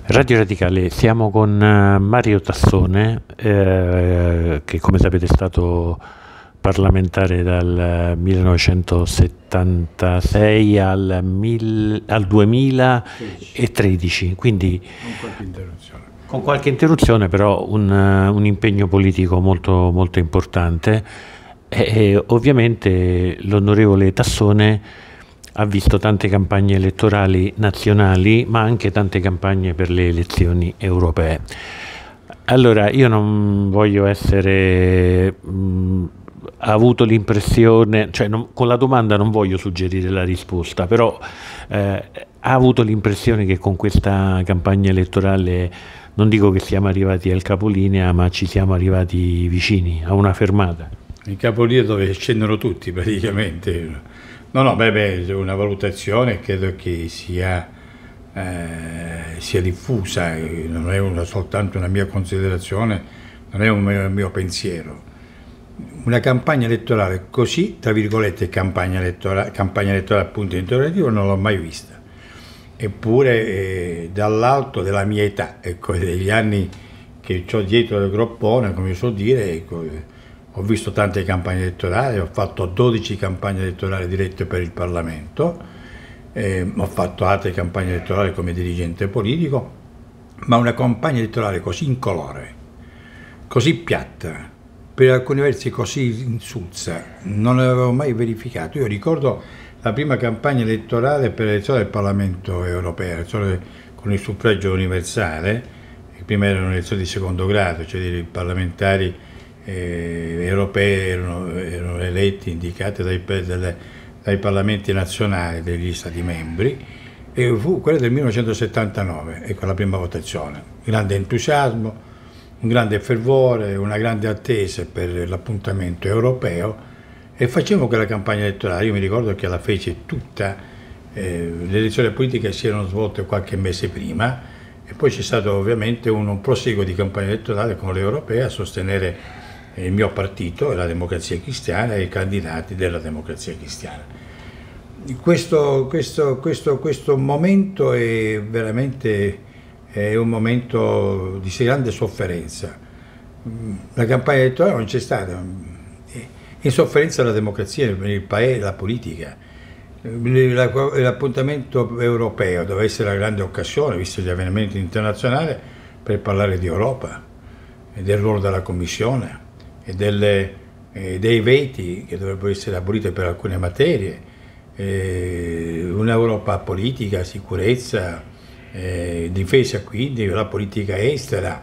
Radio Radicale, siamo con Mario Tassone, che come sapete è stato parlamentare dal 1976 al 2013, quindi con qualche interruzione, però un impegno politico molto, molto importante. E ovviamente l'onorevole Tassone ha visto tante campagne elettorali nazionali, ma anche tante campagne per le elezioni europee. Allora, io non voglio essere... ha avuto l'impressione, cioè con la domanda non voglio suggerire la risposta, però ha avuto l'impressione che con questa campagna elettorale, non dico che siamo arrivati al capolinea, ma ci siamo arrivati vicini, a una fermata. Il capolinea dove scendono tutti praticamente. No, è una valutazione credo che sia diffusa, non è soltanto una mia considerazione, non è un mio pensiero. Una campagna elettorale così, tra virgolette, campagna elettorale appunto interrogativa, non l'ho mai vista. Eppure dall'alto della mia età, ecco, degli anni che ho dietro il groppone, come so dire, ecco, ho visto tante campagne elettorali, ho fatto 12 campagne elettorali dirette per il Parlamento, ho fatto altre campagne elettorali come dirigente politico, ma una campagna elettorale così incolore, così piatta, per alcuni versi così insulsa, non l'avevo mai verificato. Io ricordo la prima campagna elettorale per l'elezione del Parlamento europeo, con il suffragio universale, prima erano elezioni di secondo grado, cioè i parlamentari europei erano eletti, indicati dai parlamenti nazionali degli Stati membri, e fu quella del 1979, ecco la prima votazione. Grande entusiasmo, un grande fervore, una grande attesa per l'appuntamento europeo, e facevamo quella campagna elettorale. Io mi ricordo che la fece tutta, le elezioni politiche si erano svolte qualche mese prima, e poi c'è stato ovviamente un proseguo di campagna elettorale con le europee a sostenere il mio partito, la Democrazia Cristiana, e i candidati della Democrazia Cristiana. Questo momento è veramente un momento di grande sofferenza. La campagna elettorale non c'è stata, in sofferenza la democrazia, il paese, la politica. L'appuntamento europeo deve essere la grande occasione, visti gli avvenimenti internazionali, per parlare di Europa e del ruolo della Commissione e dei veti che dovrebbero essere aboliti per alcune materie, un'Europa politica, sicurezza, difesa, quindi la politica estera,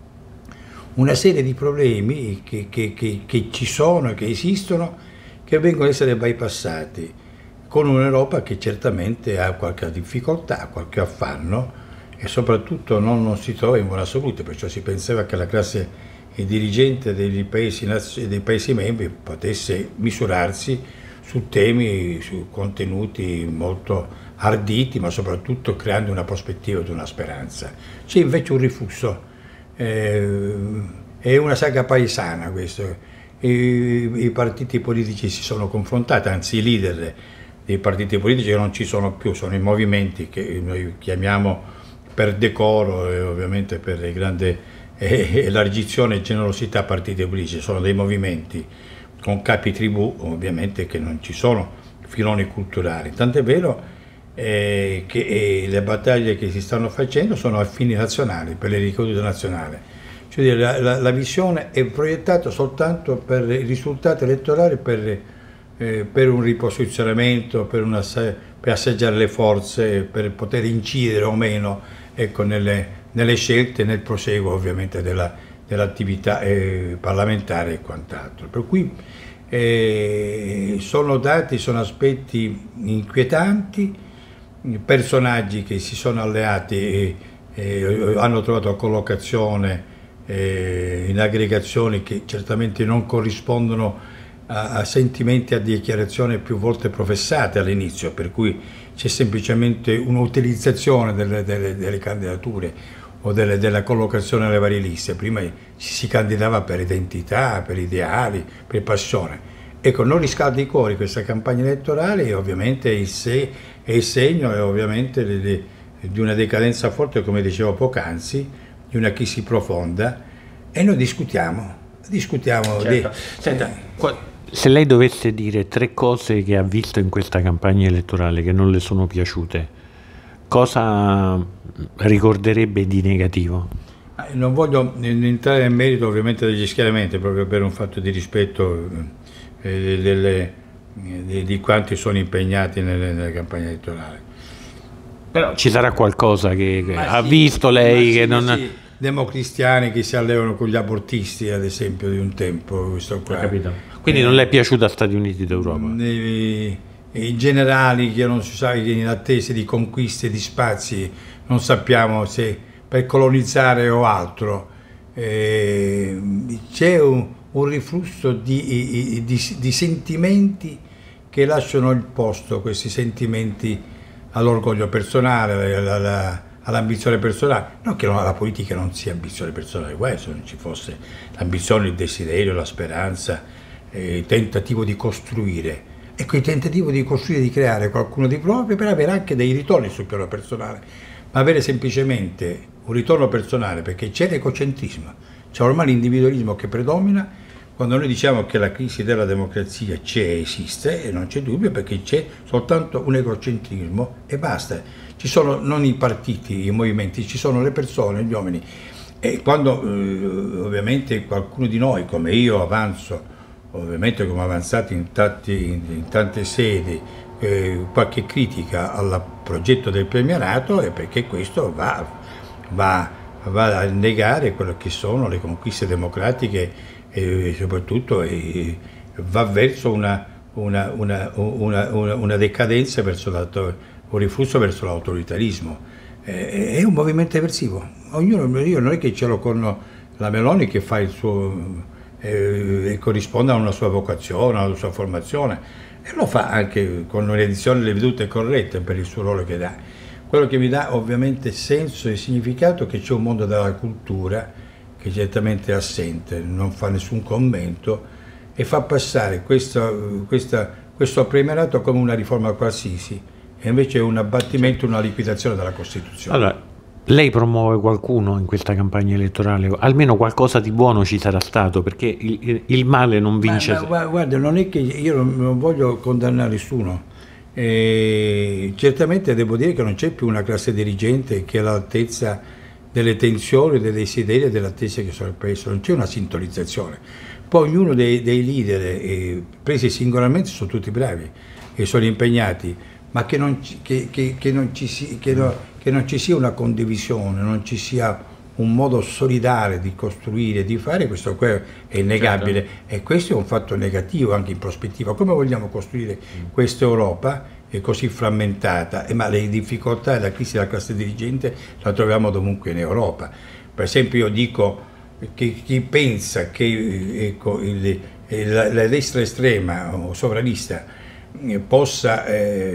una serie di problemi che ci sono, che esistono, che vengono ad essere bypassati, con un'Europa che certamente ha qualche difficoltà, qualche affanno, e soprattutto non si trova in buona salute, perciò si pensava che la classe dirigente dei paesi membri potesse misurarsi su temi, su contenuti molto arditi, ma soprattutto creando una prospettiva di una speranza. C'è invece un riflusso, è una saga paesana questo. I partiti politici si sono confrontati, anzi i leader dei partiti politici che non ci sono più, sono i movimenti che noi chiamiamo per decoro e ovviamente per grande elargizione e generosità partiti politici, sono dei movimenti con capi tribù, ovviamente, che non ci sono filoni culturali, tant'è vero che le battaglie che si stanno facendo sono a fini nazionali, per le ricadute nazionali, cioè la visione è proiettata soltanto per i risultati elettorali, per un riposizionamento, per assaggiare le forze, per poter incidere o meno, ecco, nelle scelte, nel proseguo ovviamente dell'attività parlamentare e quant'altro. Per cui sono aspetti inquietanti, personaggi che si sono alleati e hanno trovato collocazione in aggregazioni che certamente non corrispondono a sentimenti, a dichiarazioni più volte professate all'inizio, per cui c'è semplicemente un'utilizzazione delle candidature o della collocazione alle varie liste. Prima si candidava per identità, per ideali, per passione. Ecco, non riscalda i cuori questa campagna elettorale, e ovviamente è il segno, e ovviamente di una decadenza forte, come dicevo poc'anzi, di una crisi profonda, e noi discutiamo. Certo. Senta, se lei dovesse dire 3 cose che ha visto in questa campagna elettorale che non le sono piaciute, cosa ricorderebbe di negativo? Non voglio entrare nel merito ovviamente degli schieramenti, proprio per un fatto di rispetto di quanti sono impegnati nella campagna elettorale. Però ci sarà qualcosa che ha visto lei che non... Sì. Democristiani che si allevano con gli abortisti, ad esempio, di un tempo, questo qua. Capito. Quindi non le è piaciuta Stati Uniti d'Europa? I generali che non si sa, in attesa di conquiste di spazi, non sappiamo se per colonizzare o altro. C'è un riflusso di sentimenti che lasciano il posto, questi sentimenti, all'orgoglio personale, all'ambizione personale. Non che la politica non sia ambizione personale, se non ci fosse l'ambizione, il desiderio, la speranza, il tentativo di costruire. Ecco, il tentativo di costruire, di creare qualcuno di proprio per avere anche dei ritorni sul piano personale, ma avere semplicemente un ritorno personale, perché c'è l'ecocentrismo, c'è ormai l'individualismo che predomina. Quando noi diciamo che la crisi della democrazia esiste, e non c'è dubbio, perché c'è soltanto un egocentrismo e basta. Ci sono non i partiti, i movimenti, ci sono le persone, gli uomini. E quando ovviamente qualcuno di noi, come io, avanzo, ovviamente come avanzato in tante sedi, qualche critica al progetto del premierato, è perché questo va a negare quello che sono le conquiste democratiche, e soprattutto va verso una decadenza, verso un riflusso verso l'autoritarismo. È un movimento eversivo. Io non è che ce l'ho con la Meloni, che fa il suo e corrisponde a una sua vocazione, alla sua formazione, e lo fa anche con un'edizione delle vedute corrette per il suo ruolo che dà. Quello che mi dà ovviamente senso e significato è che c'è un mondo della cultura che certamente è assente, non fa nessun commento e fa passare questo premierato come una riforma qualsiasi, e invece è un abbattimento, una liquidazione della Costituzione. Allora, lei promuove qualcuno in questa campagna elettorale? Almeno qualcosa di buono ci sarà stato, perché il male non vince. Guarda, non è che io non voglio condannare nessuno. Certamente devo dire che non c'è più una classe dirigente che è all'altezza delle tensioni, dei desideri e delle attese che sono il paese, non c'è una sintonizzazione. Poi ognuno dei leader presi singolarmente sono tutti bravi e sono impegnati, ma che non ci sia una condivisione, non ci sia un modo solidale di costruire, di fare, questo qua è innegabile. Certo. E questo è un fatto negativo anche in prospettiva. Come vogliamo costruire questa Europa così frammentata? Ma le difficoltà e la crisi della classe dirigente la troviamo dovunque in Europa. Per esempio io dico che chi pensa che la destra estrema o sovranista possa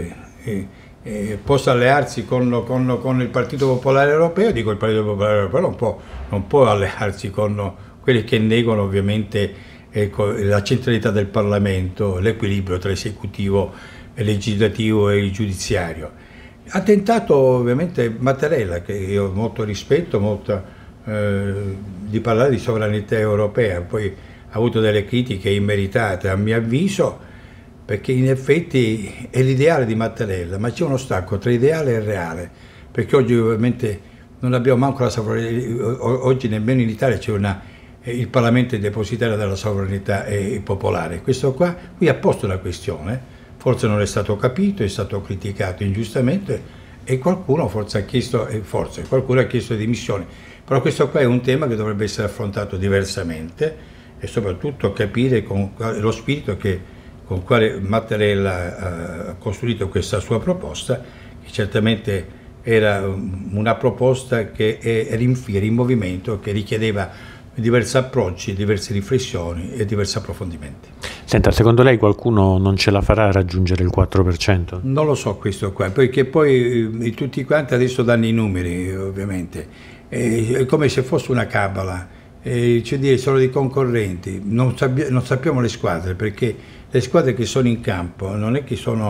allearsi con il Partito Popolare Europeo, dico il Partito Popolare Europeo non può allearsi con quelli che negano ovviamente la centralità del Parlamento, l'equilibrio tra esecutivo, legislativo e giudiziario. Ha tentato ovviamente Mattarella, che io ho molto rispetto, di parlare di sovranità europea, poi ha avuto delle critiche immeritate a mio avviso, perché in effetti è l'ideale di Mattarella, ma c'è uno stacco tra ideale e reale, perché oggi ovviamente non abbiamo manco la sovranità, oggi nemmeno in Italia c'è il Parlamento è depositario della sovranità popolare. Questo qui ha posto la questione, forse non è stato capito, è stato criticato ingiustamente e qualcuno forse ha chiesto le dimissioni, però questo qua è un tema che dovrebbe essere affrontato diversamente e soprattutto capire con lo spirito con quale Mattarella ha costruito questa sua proposta, che certamente era una proposta che era in movimento, che richiedeva diversi approcci, diverse riflessioni e diversi approfondimenti. Senta, secondo lei qualcuno non ce la farà a raggiungere il 4%? Non lo so questo qua, perché poi tutti quanti adesso danno i numeri, ovviamente, è come se fosse una cabala, cioè sono dei concorrenti, non sappiamo le squadre, perché le squadre che sono in campo non è che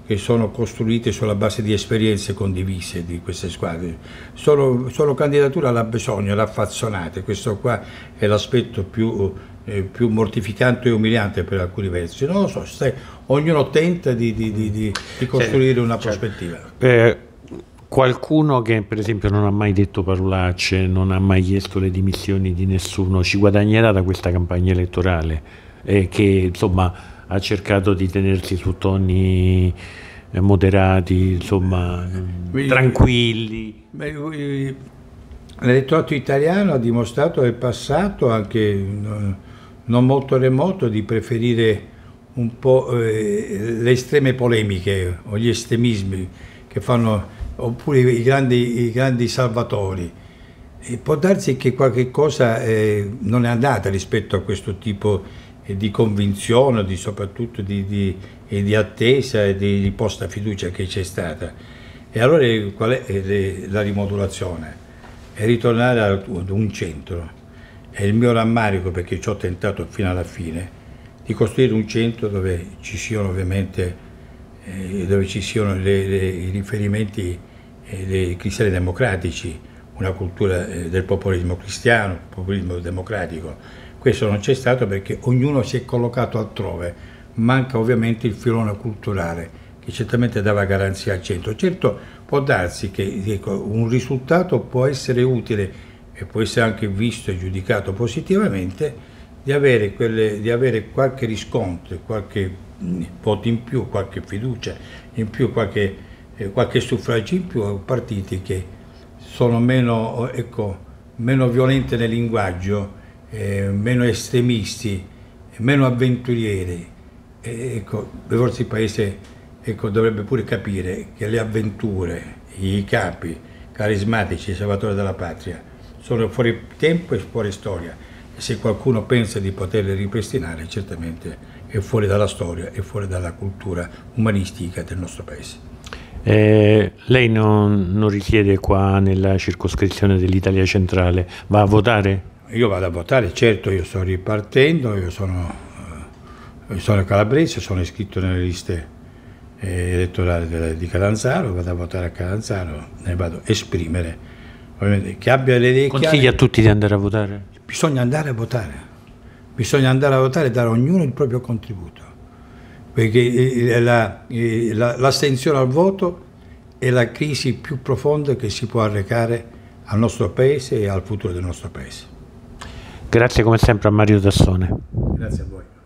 che sono costruite sulla base di esperienze condivise di queste squadre. Sono candidature alla bisogno, raffazzonate, questo qua è l'aspetto più mortificante e umiliante per alcuni versi. Non lo so, ognuno tenta di costruire una prospettiva. Qualcuno che per esempio non ha mai detto parolacce, non ha mai chiesto le dimissioni di nessuno, ci guadagnerà da questa campagna elettorale, che insomma ha cercato di tenersi su toni moderati, insomma tranquilli. L'elettorato italiano ha dimostrato nel passato, anche non molto remoto, di preferire un po' le estreme polemiche o gli estremismi che fanno, oppure i grandi salvatori. E può darsi che qualche cosa non è andata rispetto a questo tipo di convinzione, soprattutto di attesa e di posta fiducia che c'è stata. E allora qual è la rimodulazione? È ritornare ad un centro. È il mio rammarico, perché ci ho tentato fino alla fine, di costruire un centro dove ci siano ovviamente i riferimenti dei cristiani democratici, una cultura del populismo cristiano, populismo democratico. Questo non c'è stato perché ognuno si è collocato altrove. Manca ovviamente il filone culturale che certamente dava garanzia al centro. Certo, può darsi che un risultato può essere utile e può essere anche visto e giudicato positivamente, di avere qualche riscontro, qualche voto in più, qualche fiducia in più, qualche suffragio in più a partiti che sono meno violenti nel linguaggio, meno estremisti, meno avventurieri. Forse il Paese dovrebbe pure capire che le avventure, i capi carismatici, i salvatori della patria, sono fuori tempo e fuori storia. E se qualcuno pensa di poterle ripristinare, certamente è fuori dalla storia e fuori dalla cultura umanistica del nostro Paese. Lei non risiede qua nella circoscrizione dell'Italia centrale, va a votare? Io vado a votare, certo, io sto ripartendo, io sono calabrese, sono iscritto nelle liste elettorali di Catanzaro, vado a votare a Catanzaro, ne vado a esprimere. Ovviamente, che abbia le idee Consiglia chiare, a tutti di andare a votare? Bisogna andare a votare e dare a ognuno il proprio contributo, perché l'astensione al voto è la crisi più profonda che si può arrecare al nostro Paese e al futuro del nostro Paese. Grazie come sempre a Mario Tassone. Grazie a voi.